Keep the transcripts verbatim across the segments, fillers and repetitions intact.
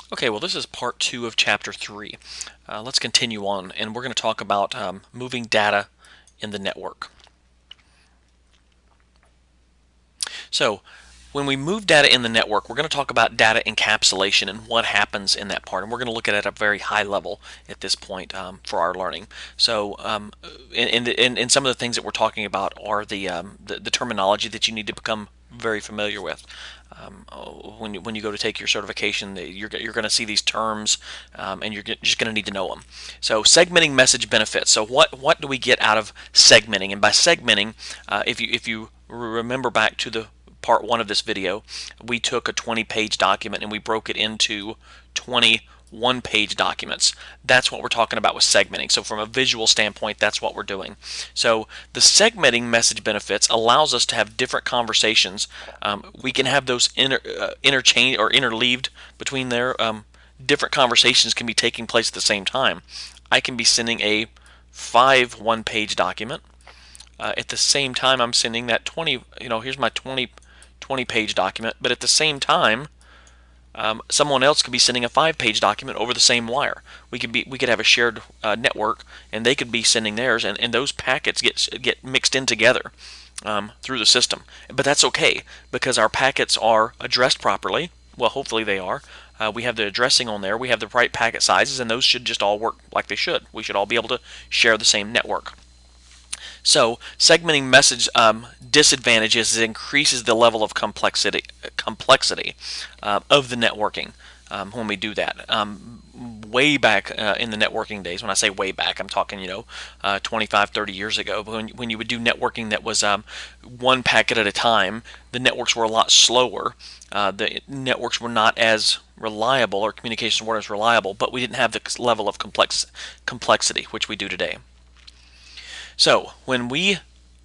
Okay, well, this is part two of chapter three. Uh, let's continue on, and we're going to talk about um, moving data in the network. So, when we move data in the network, we're going to talk about data encapsulation and what happens in that part. And we're going to look at it at a very high level at this point um, for our learning. So, um, and, and, and some of the things that we're talking about are the, um, the, the terminology that you need to become very familiar with. Um, when you, when you go to take your certification, you're, you're going to see these terms, um, and you're just going to need to know them. So, segmenting message benefits. So, what what do we get out of segmenting? And by segmenting, uh, if you if you remember back to the part one of this video, we took a twenty page document and we broke it into twenty one page documents. That's what we're talking about with segmenting. So from a visual standpoint, that's what we're doing. So the segmenting message benefits allows us to have different conversations. Um, we can have those inter, uh, interchange or interleaved between there. Um, different conversations can be taking place at the same time. I can be sending a five one page document. Uh, at the same time, I'm sending that twenty, you know, here's my twenty, twenty page document, but at the same time, um, someone else could be sending a five page document over the same wire. We could be, we could have a shared uh, network, and they could be sending theirs, and, and those packets get get mixed in together um, through the system. But that's okay because our packets are addressed properly. Well, hopefully they are. Uh, we have the addressing on there. We have the right packet sizes, and those should just all work like they should. We should all be able to share the same network. So segmenting message um, disadvantages is it increases the level of complexity complexity uh, of the networking um, when we do that. Um, way back uh, in the networking days, when I say way back, I'm talking you know uh, twenty-five, thirty years ago. But when when you would do networking that was um, one packet at a time, the networks were a lot slower. Uh, the networks were not as reliable, or communications weren't as reliable, but we didn't have the level of complex complexity which we do today. So when we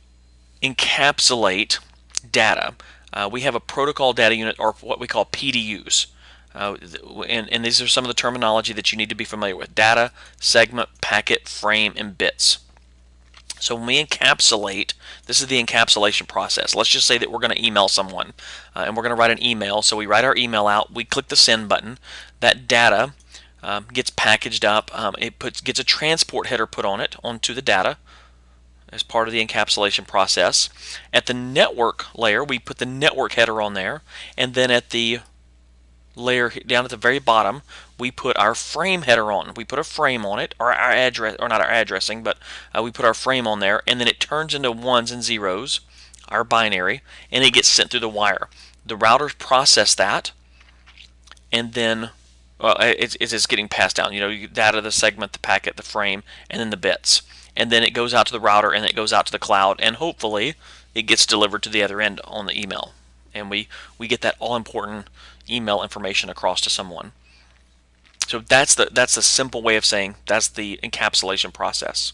encapsulate data, uh, we have a protocol data unit, or what we call P D Us. Uh, and, and these are some of the terminology that you need to be familiar with: data, segment, packet, frame, and bits. So when we encapsulate, this is the encapsulation process. Let's just say that we're going to email someone, uh, and we're going to write an email. So we write our email out, we click the send button, that data um, gets packaged up, um, it puts, gets a transport header put on it, onto the data, as part of the encapsulation process. At the network layer, we put the network header on there, and then at the layer down at the very bottom, we put our frame header on. We put a frame on it, or our address, or not our addressing, but uh, we put our frame on there, and then it turns into ones and zeros, our binary, and it gets sent through the wire. The routers process that, and then well, it's, it's getting passed down. You know, data, the segment, the packet, the frame, and then the bits. And then it goes out to the router, and it goes out to the cloud, and hopefully it gets delivered to the other end on the email. And we, we get that all-important email information across to someone. So that's the that's the simple way of saying that's the encapsulation process.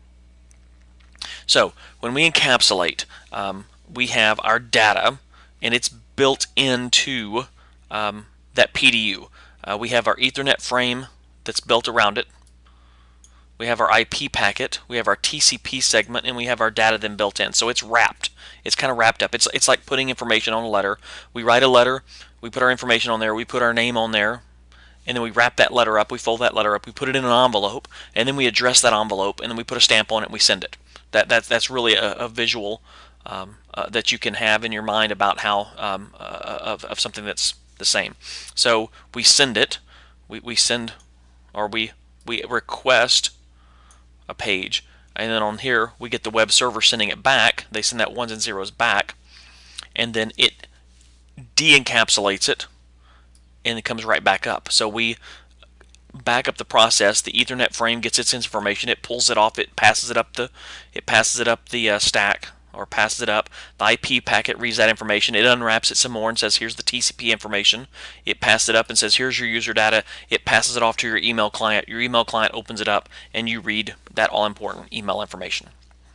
So when we encapsulate, um, we have our data, and it's built into um, that P D U. Uh, we have our Ethernet frame that's built around it. We have our I P packet, we have our T C P segment, and we have our data then built in. So it's wrapped. It's kind of wrapped up. It's, it's like putting information on a letter. We write a letter, we put our information on there, we put our name on there, and then we wrap that letter up, we fold that letter up, we put it in an envelope, and then we address that envelope, and then we put a stamp on it and we send it. That, that, that's really a, a visual um, uh, that you can have in your mind about how um, uh, of, of something that's the same. So we send it, we, we send, or we, we request a page, and then on here we get the web server sending it back. They send that ones and zeros back, and then it de-encapsulates it, and it comes right back up. So we back up the process. The Ethernet frame gets its information, it pulls it off, it passes it up the it passes it up the uh, stack, or passes it up. The I P packet reads that information, it unwraps it some more and says here's the T C P information. It passes it up and says here's your user data. It passes it off to your email client. Your email client opens it up, and you read that all-important email information.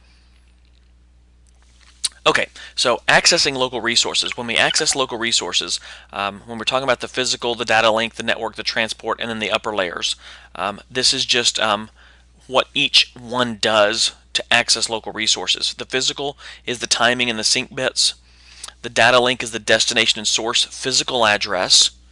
Okay, so accessing local resources. When we access local resources, um, when we're talking about the physical, the data link, the network, the transport, and then the upper layers, um, this is just um, what each one does to access local resources. The physical is the timing and the sync bits. The data link is the destination and source physical address,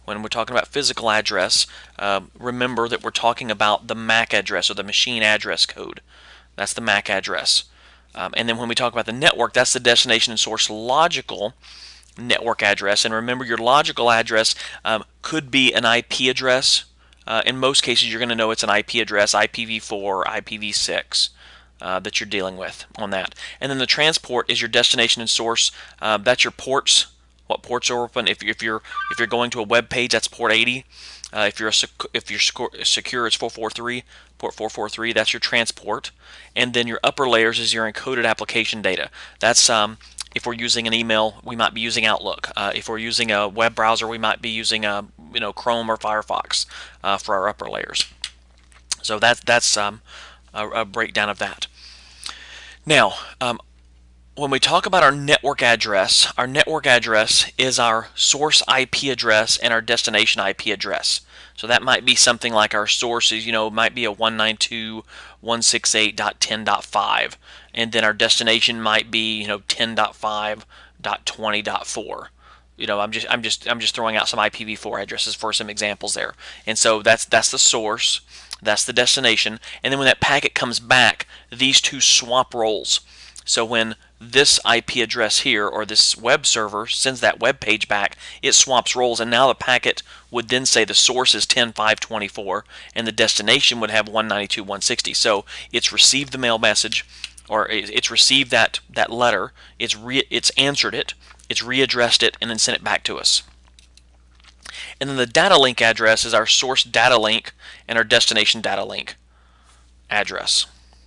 When we're talking about physical address, uh, remember that we're talking about the M A C address or the machine address code. That's the M A C address. Um, and then when we talk about the network, that's the destination and source logical network address. And remember, your logical address um, could be an I P address. Uh, in most cases, you're going to know it's an I P address, I P v four, I P v six. Uh, that you're dealing with on that. And then the transport is your destination and source. Uh, that's your ports. What ports are open? If, if you're if you're going to a web page, that's port eighty. Uh, if you're a sec if you're secure, it's four forty-three. Port four forty-three. That's your transport. And then your upper layers is your encoded application data. That's um, if we're using an email, we might be using Outlook. Uh, if we're using a web browser, we might be using a you know Chrome or Firefox uh, for our upper layers. So that's that's um, a, a breakdown of that. Now, um, when we talk about our network address, our network address is our source I P address and our destination I P address. So that might be something like our source is, you know, might be a one ninety-two dot one sixty-eight dot ten dot five, and then our destination might be, you know, ten dot five dot twenty dot four. You know, I'm just I'm just I'm just throwing out some I P v four addresses for some examples there. And so that's that's the source. That's the destination, and then when that packet comes back, these two swap roles. So when this I P address here, or this web server, sends that web page back, it swaps roles, and now the packet would then say the source is ten dot five dot twenty-four, and the destination would have one ninety-two dot one sixty. So it's received the mail message, or it's received that, that letter, it's, re it's answered it, it's readdressed it, and then sent it back to us. And then the data link address is our source data link and our destination data link address.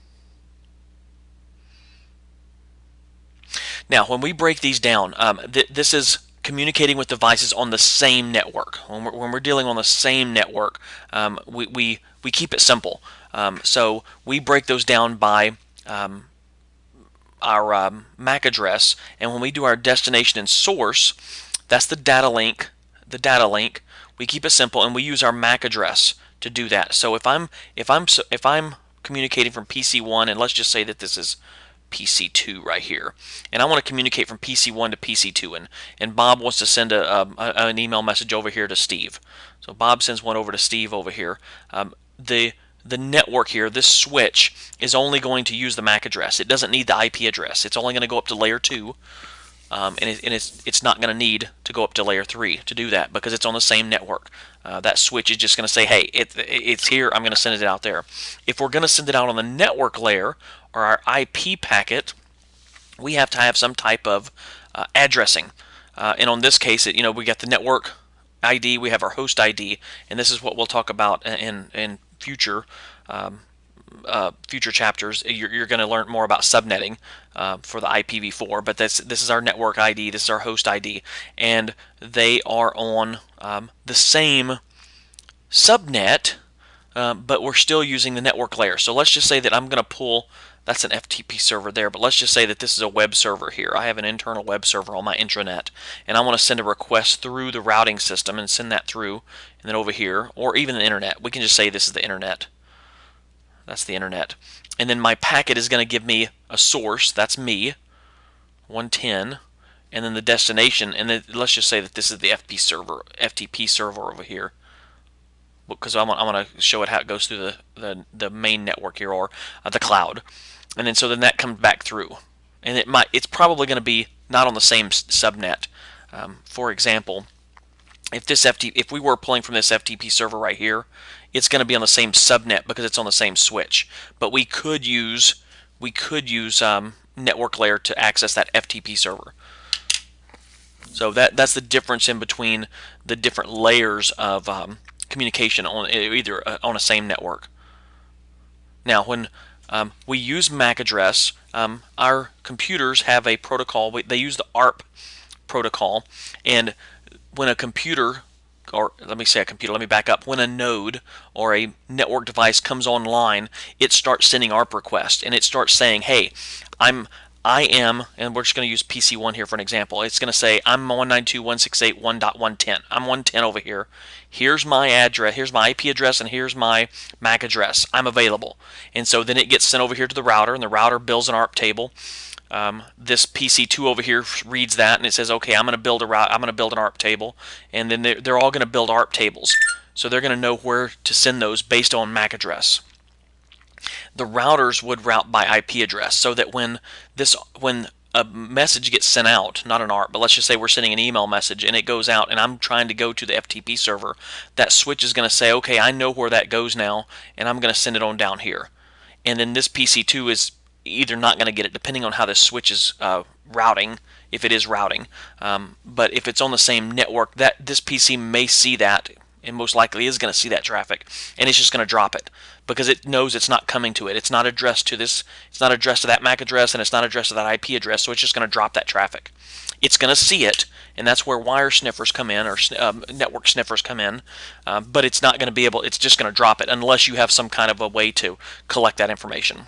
Now, when we break these down, um, th this is communicating with devices on the same network. When we're, when we're dealing on the same network, um, we, we, we keep it simple. Um, so we break those down by um, our um, M A C address, and when we do our destination and source, that's the data link. The data link, we keep it simple, and we use our M A C address to do that. So if I'm if I'm if I'm communicating from P C one, and let's just say that this is P C two right here, and I want to communicate from P C one to P C two, and and Bob wants to send a, a, a an email message over here to Steve. So Bob sends one over to Steve over here. Um, the the network here, this switch, is only going to use the M A C address. It doesn't need the I P address. It's only going to go up to layer two. Um, and, it, and it's, it's not going to need to go up to layer three to do that because it's on the same network. Uh, that switch is just going to say, hey, it, it's here, I'm going to send it out there. If we're going to send it out on the network layer or our I P packet, we have to have some type of uh, addressing. Uh, and on this case, it, you know, we got the network I D, we have our host I D, and this is what we'll talk about in, in future um, Uh, future chapters. You're, you're going to learn more about subnetting uh, for the I P v four, but this, this is our network I D, this is our host I D, and they are on um, the same subnet, uh, but we're still using the network layer. So let's just say that I'm going to pull, that's an F T P server there, but let's just say that this is a web server here. I have an internal web server on my intranet, and I want to send a request through the routing system and send that through, and then over here, or even the internet. We can just say this is the internet. That's the internet. And then my packet is going to give me a source, that's me, one ten, and then the destination, and then let's just say that this is the F P server, F T P server over here, because I'm, I'm going to show it how it goes through the, the, the main network here, or uh, the cloud. And then so then that comes back through. And it might, it's probably going to be not on the same subnet. Um, for example, if this F T P, if we were pulling from this F T P server right here, it's going to be on the same subnet because it's on the same switch. But we could use we could use um, network layer to access that F T P server. So that that's the difference in between the different layers of um, communication on either uh, on a same network. Now, when um, we use M A C address, um, our computers have a protocol. They use the A R P protocol, and when a computer, or let me say a computer, let me back up, when a node or a network device comes online, it starts sending A R P requests, and it starts saying, hey, I'm I am, and we're just going to use P C one here for an example. It's going to say, I'm one ninety-two dot one sixty-eight dot one dot one ten. I'm one ten over here. Here's my address, here's my I P address, and here's my M A C address. I'm available. And so then it gets sent over here to the router, and the router builds an A R P table. Um, this P C two over here reads that and it says, okay, I'm going to build a route. I'm going to build an A R P table, and then they're, they're all going to build A R P tables. So they're going to know where to send those based on M A C address. The routers would route by I P address, so that when this when a message gets sent out, not an A R P, but let's just say we're sending an email message and it goes out and I'm trying to go to the F T P server, that switch is going to say, okay, I know where that goes now, and I'm going to send it on down here. And then this P C two is either not going to get it, depending on how this switch is uh, routing, if it is routing. Um, but if it's on the same network, that this P C may see that, and most likely is going to see that traffic, and it's just going to drop it because it knows it's not coming to it. It's not addressed to this. It's not addressed to that M A C address, and it's not addressed to that I P address. So it's just going to drop that traffic. It's going to see it, and that's where wire sniffers come in, or um, network sniffers come in. Um, but it's not going to be able. It's just going to drop it unless you have some kind of a way to collect that information.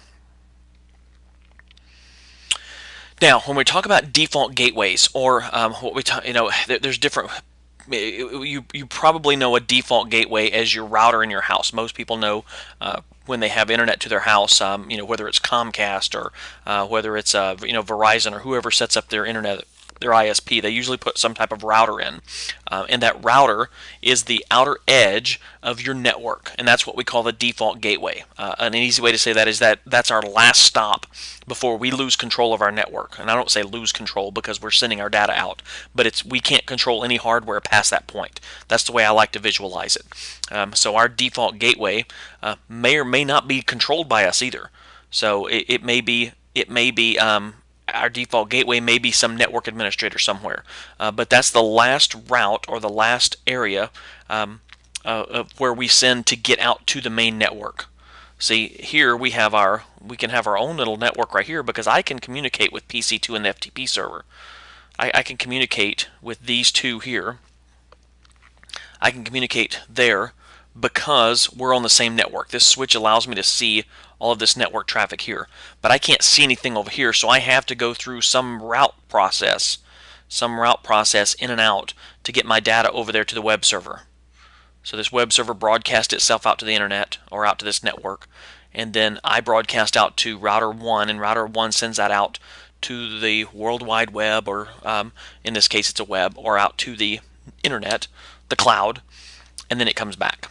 Now, when we talk about default gateways, or um, what we talk, you know, there's different. You you probably know a default gateway as your router in your house. Most people know uh, when they have internet to their house, um, you know, whether it's Comcast or uh, whether it's uh, you know, Verizon or whoever sets up their internet, their I S P, they usually put some type of router in, uh, and that router is the outer edge of your network, and that's what we call the default gateway. Uh, an easy way to say that is that that's our last stop before we lose control of our network. And I don't say lose control because we're sending our data out, but it's we can't control any hardware past that point. That's the way I like to visualize it. Um, so our default gateway uh, may or may not be controlled by us either. So it, it may be it may be um, our default gateway may be some network administrator somewhere, uh, but that's the last route or the last area um, uh, where we send to get out to the main network. See, here we have our we can have our own little network right here because I can communicate with P C two and the F T P server. I, I can communicate with these two here. I can communicate there because we're on the same network. This switch allows me to see all of this network traffic here, but I can't see anything over here, so I have to go through some route process, some route process in and out to get my data over there to the web server. So this web server broadcasts itself out to the internet or out to this network, and then I broadcast out to router one, and router one sends that out to the World Wide Web, or um, in this case it's a web, or out to the internet, the cloud, and then it comes back.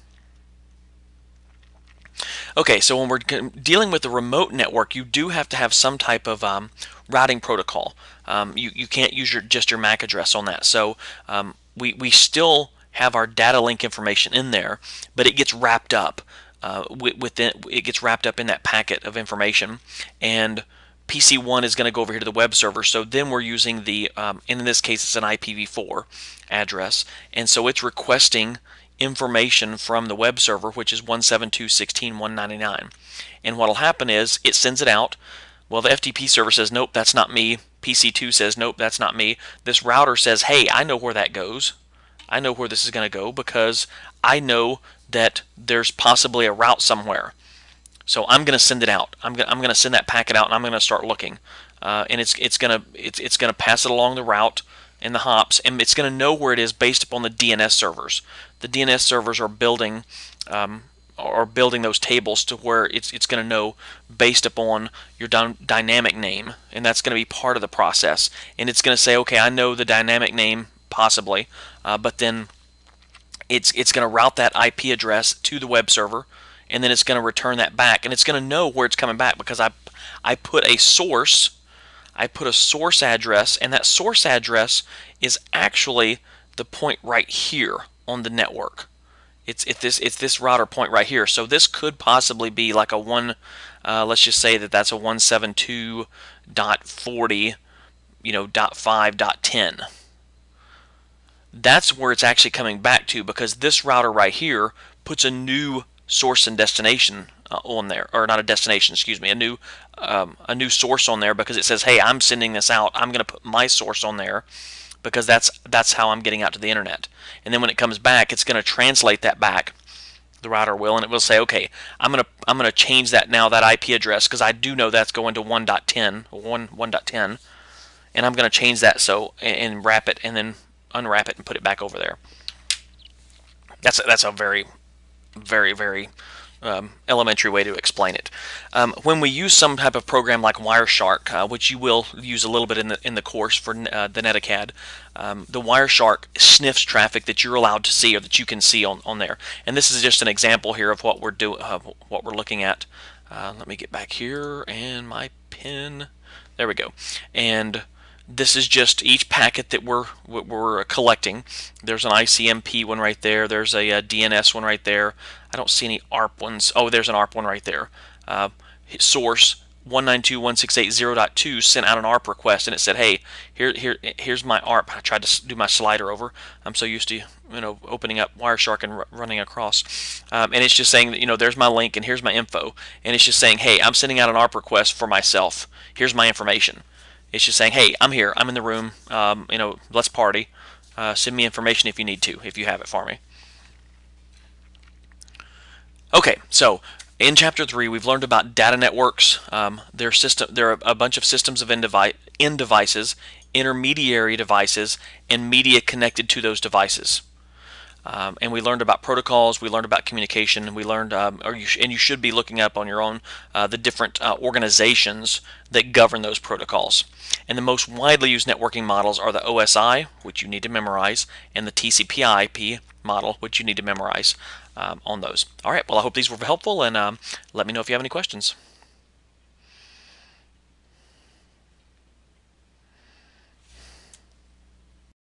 Okay, so when we're dealing with the remote network, you do have to have some type of um, routing protocol. Um, you, you can't use your, just your M A C address on that. So um, we, we still have our data link information in there, but it gets wrapped up uh, within, it gets wrapped up in that packet of information, and P C one is going to go over here to the web server. So then we're using the, um, and in this case it's an I P v four address, and so it's requesting information from the web server, which is one seventy-two dot sixteen dot one ninety-nine. And what will happen is it sends it out. Well, the F T P server says, nope, that's not me. P C two says, nope, that's not me. This router says, hey, I know where that goes. I know where this is going to go because I know that there's possibly a route somewhere. So I'm going to send it out. I'm going I'm going to send that packet out, and I'm going to start looking. Uh, and it's it's going to it's it's going to pass it along the route and the hops, and it's going to know where it is based upon the D N S servers. The D N S servers are building um, are building those tables to where it's it's going to know based upon your dy dynamic name, and that's going to be part of the process. And it's going to say, okay, I know the dynamic name possibly, uh, but then it's it's going to route that I P address to the web server, and then it's going to return that back, and it's going to know where it's coming back because I I put a source. I put a source address, and that source address is actually the point right here on the network. It's it's this it's this router point right here. So this could possibly be like a one. Uh, let's just say that that's a one seventy-two dot forty, you know, dot five dot ten. That's where it's actually coming back to, because this router right here puts a new source and destination uh, on there, or not a destination, excuse me, a new um, a new source on there, because it says, hey, I'm sending this out. I'm going to put my source on there because that's that's how I'm getting out to the internet. And then when it comes back, it's going to translate that back. The router will, and it will say, okay, I'm going to I'm going to change that now, that I P address, because I do know that's going to one dot ten, one dot ten, and I'm going to change that so and, and wrap it and then unwrap it and put it back over there. That's a, that's a very very very um, elementary way to explain it. Um, when we use some type of program like Wireshark, uh, which you will use a little bit in the in the course for uh, the Netacad, um, the Wireshark sniffs traffic that you're allowed to see or that you can see on, on there. And this is just an example here of what we're doing, uh, what we're looking at. Uh, let me get back here and my pen. There we go. And this is just each packet that we're we're collecting. There's an I C M P one right there. There's a, a D N S one right there. I don't see any A R P ones. Oh, there's an A R P one right there. Uh, source one nine two dot one six eight dot zero dot two sent out an A R P request, and it said, "Hey, here, here, here's my A R P." I tried to do my slider over. I'm so used to, you know, opening up Wireshark and running across, um, and it's just saying that, you know, there's my link and here's my info, and it's just saying, "Hey, I'm sending out an A R P request for myself. Here's my information." It's just saying, "Hey, I'm here. I'm in the room. Um, you know, let's party. Uh, send me information if you need to, if you have it for me." Okay, so in chapter three, we've learned about data networks. Um, there, system, there are a bunch of systems of end, devi end devices, intermediary devices, and media connected to those devices. Um, and we learned about protocols, we learned about communication, and we learned, um, or you and you should be looking up on your own uh, the different uh, organizations that govern those protocols. And the most widely used networking models are the O S I, which you need to memorize, and the T C P I P model, which you need to memorize um, on those. All right, well, I hope these were helpful, and um, let me know if you have any questions.